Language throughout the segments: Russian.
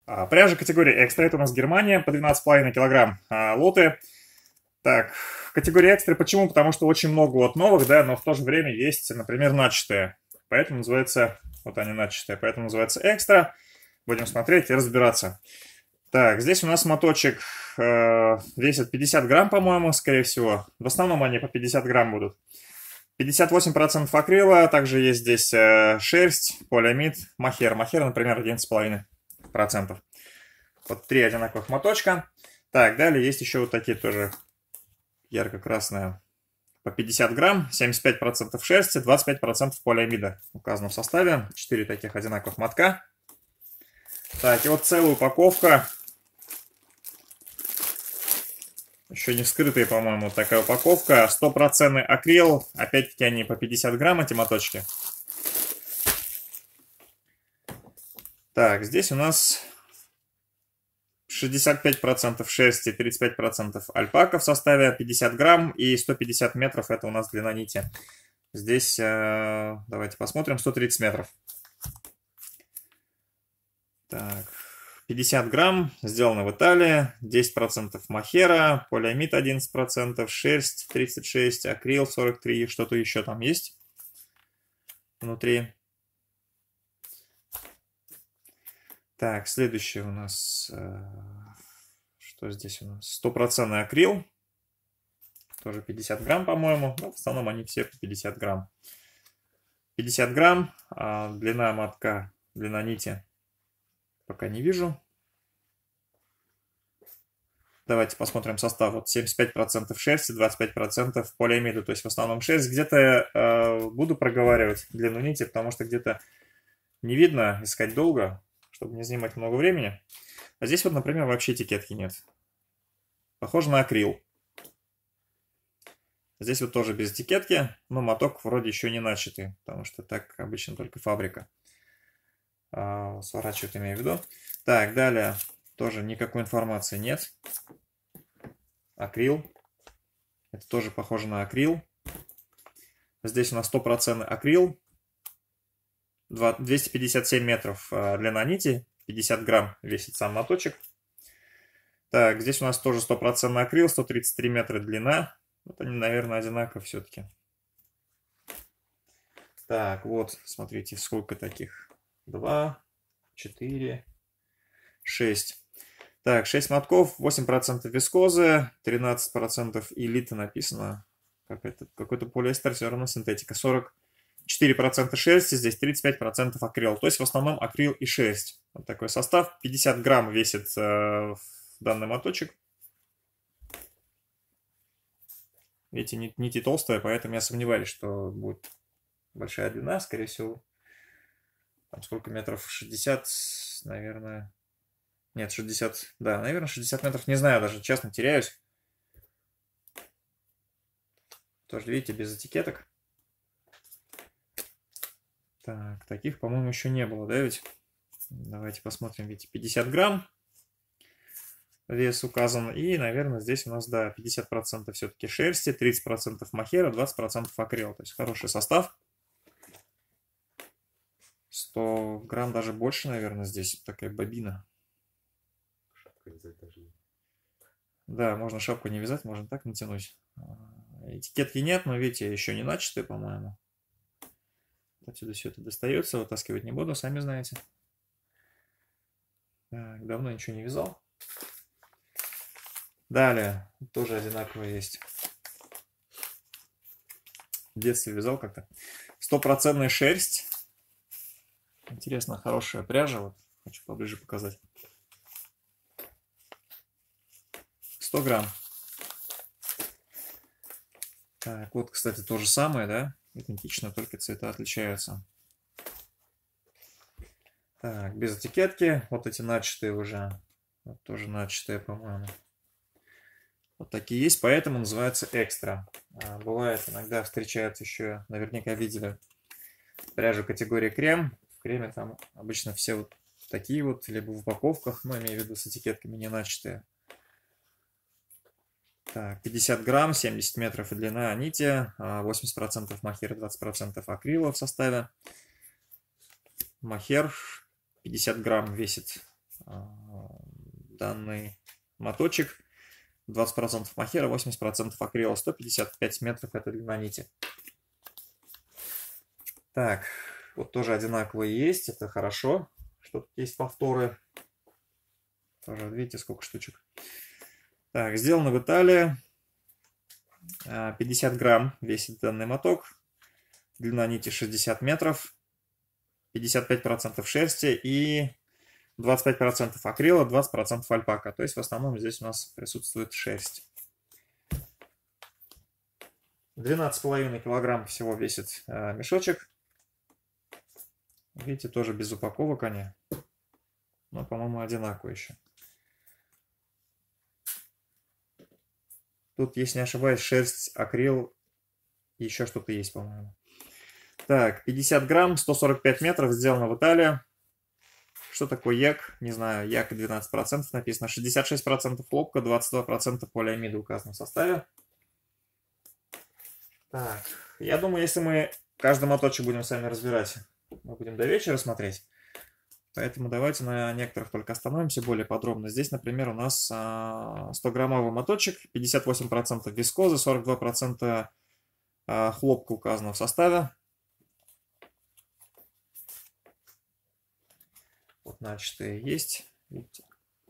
Пряжа категории экстра, это у нас Германия, по 12,5 килограмм лоты. Так, категория экстра почему? Потому что очень много вот новых, да, но в то же время есть, например, начатые. Поэтому называется, вот они начатые, поэтому называется экстра. Будем смотреть и разбираться. Так, здесь у нас моточек весит 50 грамм, по-моему, скорее всего. В основном они по 50 грамм будут. 58% акрила, также есть здесь шерсть, полиамид, мохер. Мохер, например, 11,5%. Вот 3 одинаковых моточка. Так, далее есть еще вот такие тоже ярко-красные по 50 грамм, 75% шерсти, 25% полиамида указано в составе. 4 таких одинаковых мотка. Так, и вот целая упаковка. Еще не вскрытая, по-моему, такая упаковка. 100% акрил. Опять-таки они по 50 грамм, эти моточки. Так, здесь у нас 65% шерсти, 35% альпака в составе, 50 грамм и 150 метров. Это у нас длина нити. Здесь, давайте посмотрим, 130 метров. Так, 50 грамм, сделано в Италии, 10% мохера, полиамид 11%, шерсть 36%, акрил 43%, что-то еще там есть внутри. Так, следующее у нас, что здесь у нас? 100% акрил, тоже 50 грамм, по-моему, в основном они все по 50 грамм. 50 грамм, длина мотка, длина нити пока не вижу. Давайте посмотрим состав. Вот 75% шерсти, 25% полиамида. То есть в основном шерсть. Где-то буду проговаривать длину нити, потому что где-то не видно, искать долго, чтобы не занимать много времени. А здесь вот, например, вообще этикетки нет. Похоже на акрил. Здесь вот тоже без этикетки, но моток вроде еще не начатый, потому что так обычно только фабрика сворачивает, имею в виду. Так, далее тоже никакой информации нет. Акрил. Это тоже похоже на акрил. Здесь у нас 100% акрил. 257 метров длина нити. 50 грамм весит сам моточек. Так, здесь у нас тоже 100% акрил. 133 метра длина. Вот они, наверное, одинаково все-таки. Так, вот, смотрите, сколько таких. 2, 4, 6. Так, 6 мотков, 8% вискозы, 13% элита написано. Какой-то полиэстер, все равно синтетика. 44% шерсти, здесь 35% акрил. То есть в основном акрил и шерсть. Вот такой состав. 50 грамм весит данный моточек. Видите, нити толстая, поэтому я сомневаюсь, что будет большая длина. Скорее всего, там сколько метров? 60, наверное... Нет, 60, да, наверное, 60 метров, не знаю, даже честно теряюсь. Тоже, видите, без этикеток. Так, таких, по-моему, еще не было, да, ведь? Давайте посмотрим, видите, 50 грамм вес указан. И, наверное, здесь у нас, да, 50% все-таки шерсти, 30% мохера, 20% акрил. То есть хороший состав. 100 грамм даже больше, наверное, здесь такая бобина. Да, можно шапку не вязать, можно так натянуть. Этикетки нет, но видите, еще не начатые, по-моему. Отсюда все это достается, вытаскивать не буду, сами знаете. Так, давно ничего не вязал. Далее, тоже одинаково есть. В детстве вязал как-то. 100% шерсть. Интересно, хорошая пряжа. Вот, хочу поближе показать. 100 грамм. Так, вот, кстати, то же самое, да? Идентично, только цвета отличаются. Так, без этикетки. Вот эти начатые уже. Вот тоже начатые, по-моему. Вот такие есть, поэтому называются экстра. Бывает, иногда встречаются еще, наверняка видели, пряжу категории крем. В креме там обычно все вот такие вот, либо в упаковках, но имею в виду с этикетками не начатые. Так, 50 грамм, 70 метров длина нити, 80% мохера, 20% акрила в составе. Мохер 50 грамм весит данный моточек. 20% мохера, 80% акрила, 155 метров это длина нити. Так, вот тоже одинаковые есть, это хорошо, что тут есть повторы. Тоже, видите, сколько штучек. Так, сделано в Италии. 50 грамм весит данный моток. Длина нити 60 метров. 55% шерсти и 25% акрила, 20% альпака. То есть в основном здесь у нас присутствует шерсть. 12,5 килограмм всего весит мешочек. Видите, тоже без упаковок они. Но, по-моему, одинаковые еще. Тут, если не ошибаюсь, шерсть, акрил, еще что-то есть, по-моему. Так, 50 грамм, 145 метров, сделано в Италии. Что такое як? Не знаю, як 12% написано. 66% хлопка, 22% полиамида указано в составе. Так, я думаю, если мы каждый моточек будем сами разбирать, мы будем до вечера смотреть. Поэтому давайте на некоторых только остановимся более подробно. Здесь, например, у нас 100-граммовый моточек, 58% вискозы, 42% хлопка указано в составе. Вот начатые есть, видите.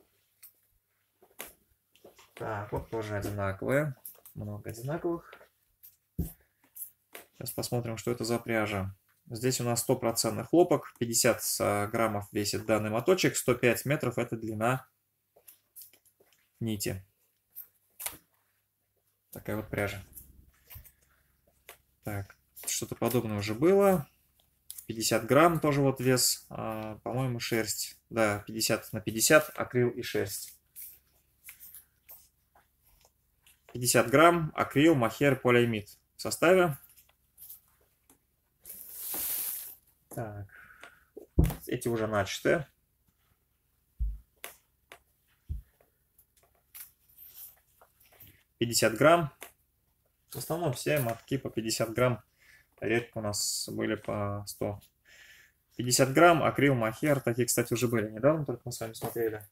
Так, вот тоже одинаковые, много одинаковых. Сейчас посмотрим, что это за пряжа. Здесь у нас 100% хлопок, 50 граммов весит данный моточек, 105 метров это длина нити. Такая вот пряжа. Так, что-то подобное уже было. 50 грамм тоже вот вес, по-моему, шерсть. Да, 50 на 50, акрил и шерсть. 50 грамм, акрил, мохер, полиамид в составе. Так, эти уже начатые. $50 грамм. В основном все мотки по 50 грамм. Редко у нас были по 100. 50 грамм, акрил, мохер. Такие, кстати, уже были недавно, только мы с вами смотрели.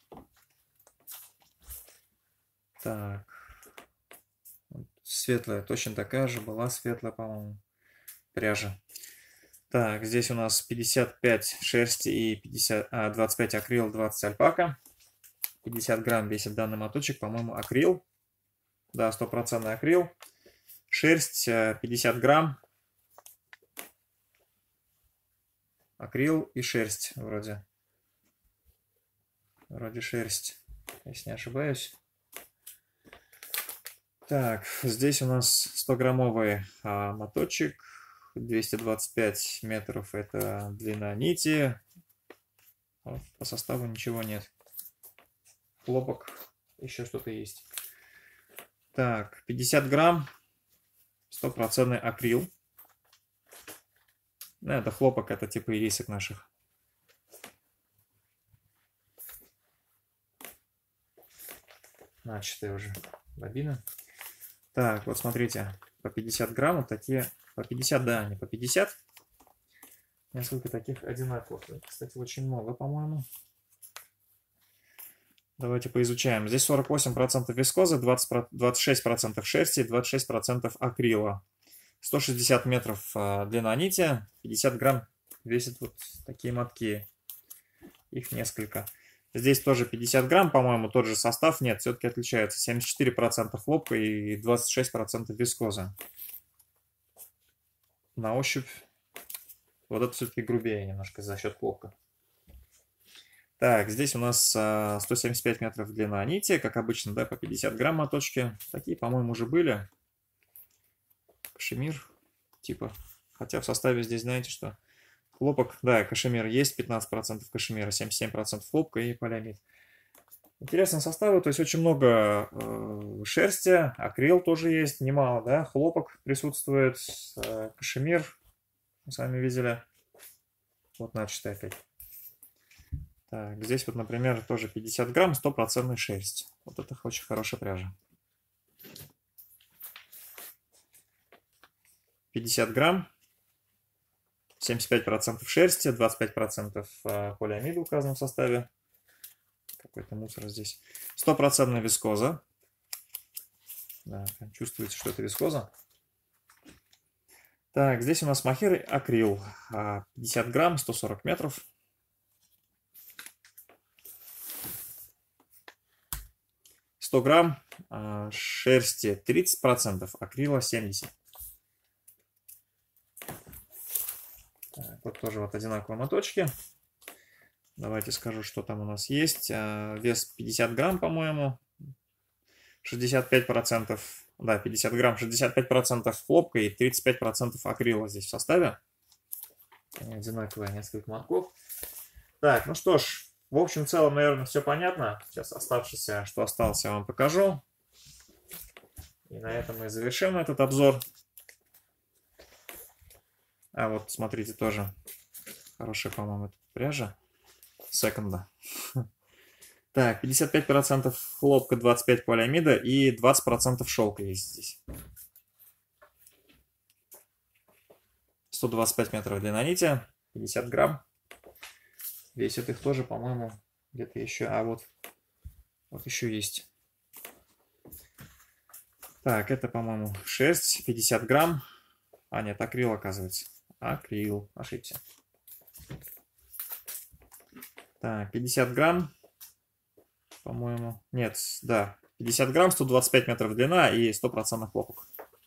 Так. Светлая, точно такая же была, светлая, по-моему, пряжа. Так, здесь у нас 55 шерсти и 25 акрил, 20 альпака. 50 грамм весит данный моточек, по-моему, акрил. Да, 100% акрил. Шерсть 50 грамм. Акрил и шерсть вроде. Вроде шерсть, если не ошибаюсь. Так, здесь у нас 100-граммовый моточек. 225 метров это длина нити. По составу ничего нет. Хлопок, еще что-то есть. Так, 50 грамм. 100% акрил. Ну, это хлопок, это типа ирисок наших. Начатые уже бобины. Так, вот смотрите, по 50 грамм вот такие, по 50, да, не по 50. Несколько таких одинаковых. Кстати, очень много, по-моему. Давайте поизучаем. Здесь 48% вискозы, 26% шерсти, 26% акрила. 160 метров длина нити, 50 грамм весят вот такие мотки. Их несколько. Здесь тоже 50 грамм, по-моему, тот же состав. Нет, все-таки отличается. 74% хлопка и 26% вискозы. На ощупь вот это все-таки грубее немножко за счет хлопка. Так, здесь у нас 175 метров длина нити, как обычно, да, по 50 грамм моточки. Такие, по-моему, уже были. Кашемир, типа. Хотя в составе здесь, знаете, что хлопок, да, кашемир есть, 15% кашемира, 77% хлопка и полиамид. Интересные составы, то есть очень много шерсти, акрил тоже есть, немало, да, хлопок присутствует, кашемир, мы с вами видели. Вот начатый опять. Так, здесь вот, например, тоже 50 грамм, 100% шерсть. Вот это очень хорошая пряжа. 50 грамм, 75% шерсти, 25% полиамида указано в составе. какой-то мусор здесь. 100% вискоза. Да, чувствуется, что это вискоза. Так, здесь у нас мохер акрил. 50 грамм, 140 метров. Грамм шерсти 30%, акрила 70%. Так, вот тоже вот одинаковые моточки. Давайте скажу, что там у нас есть. Вес 50 грамм, по-моему. 65%. Да, 50 грамм, 65% хлопка и 35% акрила здесь в составе. Они одинаковые, несколько мотков. Так, ну что ж, в общем, в целом, наверное, все понятно. Сейчас оставшееся, что осталось, я вам покажу. И на этом мы завершим этот обзор. А вот, смотрите, тоже хорошая, по-моему, пряжа. Секонда. Так, 55% хлопка, 25% полиамида и 20% шелка есть здесь. 125 метров длина нити, 50 грамм. Весят их тоже, по-моему, где-то еще. А вот еще есть. Так, это, по-моему, шерсть, 50 грамм. А, нет, акрил, оказывается. Акрил, ошибся. Так, 50 грамм. По-моему, нет, да, 50 грамм, 125 метров длина и 100% хлопок.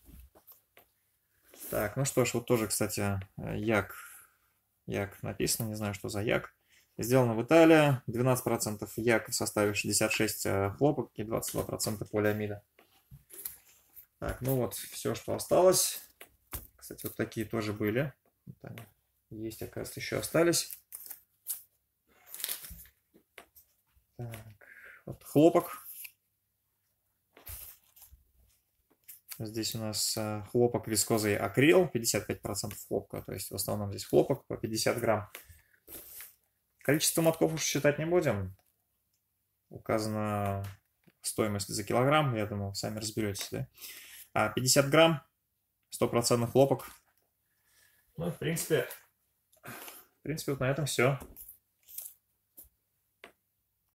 Так, ну что ж, вот тоже, кстати, як написано, не знаю, что за як. Сделано в Италии, 12% як в составе 66 хлопок и 22% полиамида. Так, ну вот, все, что осталось. Кстати, вот такие тоже были. Вот они есть, оказывается, еще остались. Так. Вот хлопок. Здесь у нас хлопок вискоза и акрил, 55% хлопка, то есть в основном здесь хлопок по 50 грамм. Количество мотков уж считать не будем. Указана стоимость за килограмм, я думаю, сами разберетесь, да? 50 грамм, 100% хлопок. Ну, в принципе, вот на этом все.